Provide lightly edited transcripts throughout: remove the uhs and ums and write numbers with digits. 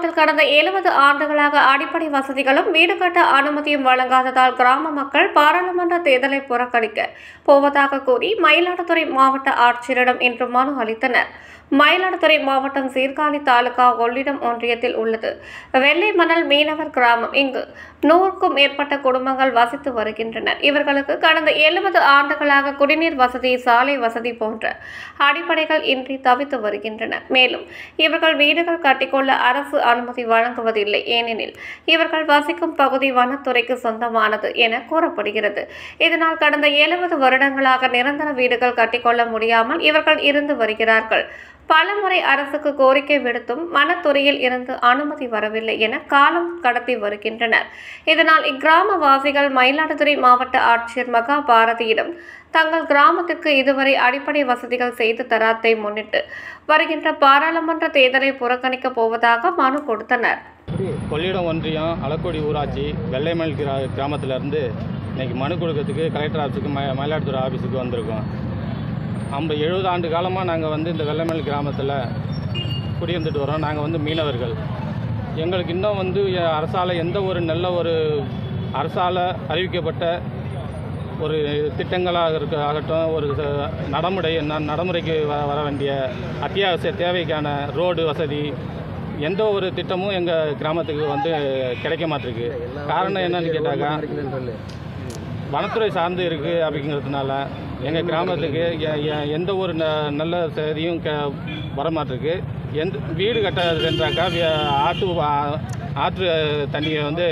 கிராமத்தில் கடந்த 70 ஆண்டுகளாக அடிப்படை வசதிகளும் வீடு கட்ட அனுமதியும் வழங்காததால் கிராம மக்கள் பாராளுமன்ற தேர்தலை புறக்கணிக்க போவதாக கூறி மயிலாடுதுறை மாவட்ட ஆட்சியரிடம் இன்று மனு அளித்தனர். மயிலாடுதுறை மாவட்டம் சீர்காழி தாலுகா கொள்ளிடம் ஒன்றியத்தில் உள்ளது வெள்ளை மணல் மீனவர் கிராமம். இங்கு 100க்கும் மேற்பட்ட குடும்பங்கள் வசித்து வருகின்றனர். இவர்களுக்கு கடந்த 70 ஆண்டுகளாக குடிநீர் வசதி, சாலை வசதி போன்ற அடிப்படைகள் இன்றி தவித்து வருகின்றனர். மேலும் இவர்கள் வீடுகள் கட்டிக்கொள்ள அரசு அனுமதி வழங்குவதில்லை. ஏனெனில் இவர்கள் வசிக்கும் பகுதி வனத்துறைக்கு சொந்தமானது என கூறப்படுகிறது. இதனால் கடந்த 70 வருடங்களாக நிரந்தர வீடுகள் கட்டிக்கொள்ள முடியாமல் இவர்கள் இருந்து வருகிறார்கள். பலமுறை அரசுக்கு கோரிக்கை விடுத்தும் வனத்துறையில் இருந்து அனுமதி வரவில்லை என காலம் கடத்தி வருகின்றனர். இதனால் இக்கிராமவாசிகள் மயிலாடுதுறை மாவட்ட ஆட்சியர் மகா பாரதியிடம் தங்கள் கிராமத்திற்கு இதுவரை அடிப்படை வசதிகள் செய்து தராத்தை முன்னிட்டு வருகின்ற பாராளுமன்ற தேர்தலை புறக்கணிக்க போவதாக மனு கொடுத்தனர். கொள்ளிடம் ஒன்றியம் அளக்கோடி ஊராட்சி வெள்ளைமணல் கிராமத்திலிருந்து இன்னைக்கு மனு கொடுக்கறதுக்கு கலெக்டர் ஆஃபீஸுக்கு மயிலாடுதுறை ஆஃபீஸுக்கு வந்திருக்கோம். 70 ஆண்டு காலமாக நாங்கள் இந்த வெள்ளைமணல் கிராமத்தில் குடியிருந்துட்டு வரோம். நாங்கள் மீனவர்கள். எங்களுக்கு இன்னும் அரசால் எந்த ஒரு நல்ல ஒரு அரசால் அறிவிக்கப்பட்ட ஒரு திட்டங்களாக ஆகட்டும், ஒரு நடைமுறைக்கு வர வேண்டிய அத்தியாவசிய தேவைக்கான ரோடு வசதி எந்த ஒரு திட்டமும் எங்கள் கிராமத்துக்கு கிடைக்க மாட்டிருக்கு. காரணம் என்னன்னு கேட்டாக்கா, வனத்துறை சார்ந்து இருக்குது. அப்படிங்கிறதுனால எங்கள் கிராமத்துக்கு எந்த ஒரு நல்ல செய்தியும் வரமாட்டிருக்கு. வீடு கட்ட சென்றாக்கா ஆற்று தண்ணியை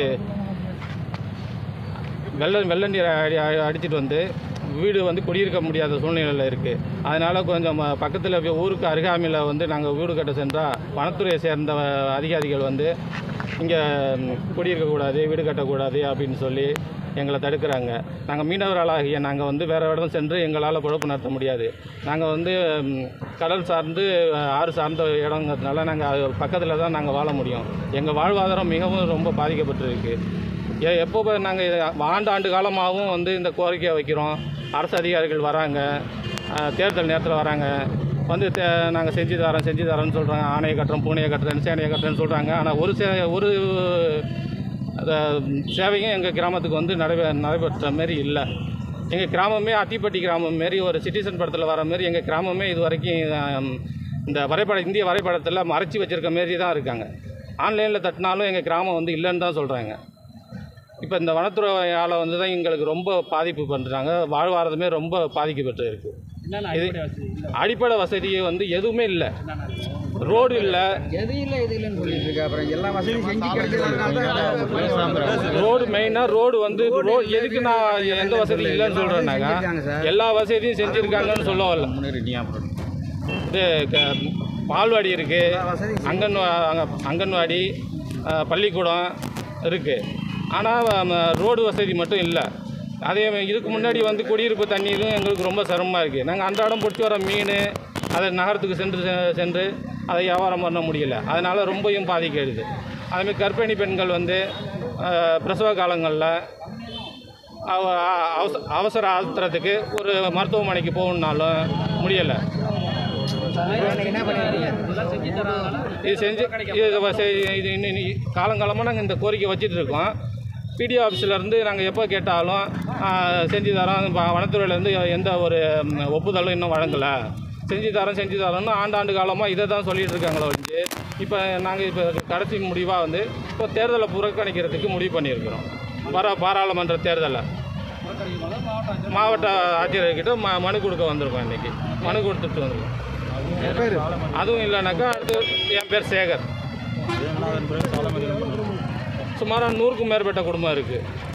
வெள்ள நீர் அடிச்சிட்டு வீடு குடியிருக்க முடியாத சூழ்நிலையில் இருக்குது. அதனால் கொஞ்சம் பக்கத்தில் ஊருக்கு அருகாமையில் நாங்கள் வீடு கட்ட சென்றால் வனத்துறையை சேர்ந்த அதிகாரிகள் இங்கே குடியிருக்கக்கூடாது, வீடு கட்டக்கூடாது அப்படின்னு சொல்லி எங்களை தடுக்கிறாங்க. நாங்கள் மீனவர்களாகிய நாங்கள் வேறு இடம் சென்று எங்களால் பொழப்பு நடத்த முடியாது. நாங்கள் கடல் சார்ந்து ஆறு சார்ந்த இடங்கிறதுனால நாங்கள் பக்கத்தில் தான் நாங்கள் வாழ முடியும். எங்கள் வாழ்வாதாரம் மிகவும் ரொம்ப பாதிக்கப்பட்டிருக்கு. எப்போ நாங்கள் ஆண்டு காலமாகவும் இந்த கோரிக்கையை வைக்கிறோம். அரசு அதிகாரிகள் வராங்க, தேர்தல் நேரத்தில் வராங்க, நாங்கள் செஞ்சு தரோன்னு சொல்கிறாங்க. ஆணையை கட்டுறோம், பூனையை கட்டுறேன், சேனையை கட்டுறேன்னு சொல்கிறாங்க. ஆனால் ஒரு சேவையும் எங்கள் கிராமத்துக்கு நடைபெற்ற மாரி இல்லை. எங்கள் கிராமமே அத்திப்பட்டி கிராமம் மாரி ஒரு சிட்டிசன் படத்தில் வர மாரி எங்கள் கிராமமே இது வரைக்கும் இந்திய வரைபடத்தில் மறைச்சி வச்சுருக்க மாரி தான் இருக்காங்க. ஆன்லைனில் தட்டினாலும் எங்கள் கிராமம் இல்லைன்னு தான் சொல்கிறாங்க. இப்போ இந்த வனத்துறையால் தான் எங்களுக்கு ரொம்ப பாதிப்பு பண்ணுறாங்க. வாழ்வாதாரமே ரொம்ப பாதிக்கப்பட்டு இருக்குது. இது அடிப்படை வசதி எதுவுமே இல்லை. ரோடு இல்லை, ரோடு மெயினாக ரோடு எதுக்கு நான் எந்த வசதி இல்லைன்னு சொல்கிறேன்னாக்கா, எல்லா வசதியும் செஞ்சுருக்காங்கன்னு சொல்ல வரல. இது பால்வாடி இருக்குது, அங்கன்வாடி, பள்ளிக்கூடம் இருக்குது. ஆனால் ரோடு வசதி மட்டும் இல்லை. அதே இதுக்கு முன்னாடி குடியிருப்பு தண்ணீரும் எங்களுக்கு ரொம்ப சிரமமாக இருக்குது. நாங்கள் அன்றாடம் பிடிச்சி வர மீன் அதை நகரத்துக்கு சென்று அதை வியாபாரம் பண்ண முடியல. அதனால் ரொம்பவும் பாதிக்கிறது. அதுமாதிரி கர்ப்பிணி பெண்கள் பிரசவ காலங்களில் அவசர ஆத்திரத்துக்கு ஒரு மருத்துவமனைக்கு போகணுன்னாலும் முடியலை. இது செஞ்சு இது இன்னும் காலங்காலமாக நாங்கள் இந்த கோரிக்கை வச்சுட்டு இருக்கோம். பிடிஓ ஆஃபீஸிலேருந்து நாங்கள் எப்போ கேட்டாலும் செஞ்சு தரோம், வனத்துறையிலேருந்து எந்த ஒரு ஒப்புதலும் இன்னும் வழங்கலை. செஞ்சு தரோம்னு ஆண்டாண்டு காலமாக இதை தான் சொல்லிகிட்டு இருக்காங்களோ வந்து. இப்போ நாங்கள் கடைசி முடிவாக இப்போ தேர்தலை புறக்கணிக்கிறதுக்கு முடிவு பண்ணியிருக்கிறோம். வர பாராளுமன்ற தேர்தலில் மாவட்ட ஆட்சியர்கிட்ட மனு கொடுக்க வந்திருக்கோம். இன்றைக்கி மனு கொடுத்துட்டு வந்திருக்கோம். அதுவும் இல்லைனாக்கா அடுத்து என் பேர் சேகர். சுமாராக 100க்கும் மேற்பட்ட குடும்பம் இருக்குது.